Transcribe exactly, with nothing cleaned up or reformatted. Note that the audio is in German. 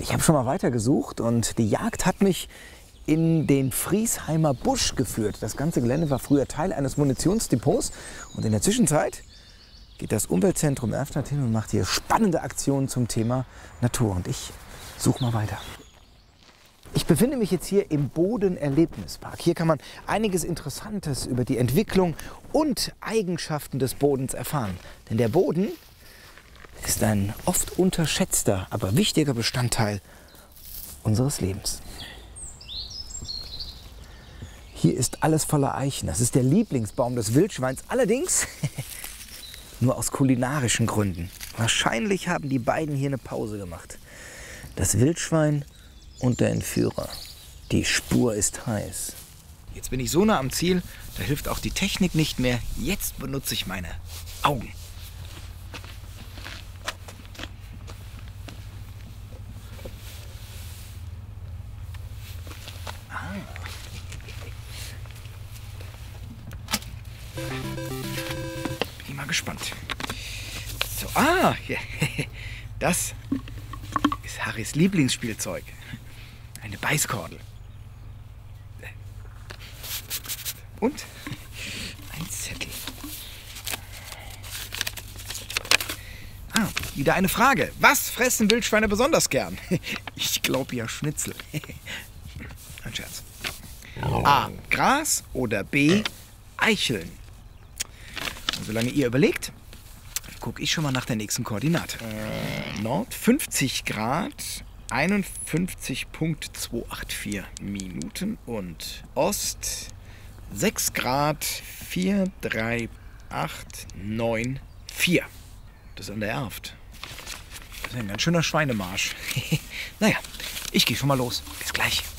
Ich habe schon mal weitergesucht und die Jagd hat mich in den Friesheimer Busch geführt. Das ganze Gelände war früher Teil eines Munitionsdepots und in der Zwischenzeit geht das Umweltzentrum Erftstadt hin und macht hier spannende Aktionen zum Thema Natur. Und ich suche mal weiter. Ich befinde mich jetzt hier im Bodenerlebnispark. Hier kann man einiges Interessantes über die Entwicklung und Eigenschaften des Bodens erfahren. Denn der Boden ist ein oft unterschätzter, aber wichtiger Bestandteil unseres Lebens. Hier ist alles voller Eichen. Das ist der Lieblingsbaum des Wildschweins. Allerdings nur aus kulinarischen Gründen. Wahrscheinlich haben die beiden hier eine Pause gemacht. Das Wildschwein und der Entführer. Die Spur ist heiß. Jetzt bin ich so nah am Ziel, da hilft auch die Technik nicht mehr. Jetzt benutze ich meine Augen. Ah. Bin ich mal gespannt. So, ah, das ist Harrys Lieblingsspielzeug. Eine Beißkordel. Und ein Zettel. Ah, wieder eine Frage. Was fressen Wildschweine besonders gern? Ich glaube ja Schnitzel. Ein Scherz. A. Gras oder B. Eicheln. Und solange ihr überlegt, gucke ich schon mal nach der nächsten Koordinate. Äh, Nord fünfzig Grad, einundfünfzig Komma zweihundertvier Minuten und Ost sechs Grad, vier drei acht neun vier. Das ist an der Erft. Das ist ein ganz schöner Schweinemarsch. Naja, ich gehe schon mal los. Bis gleich.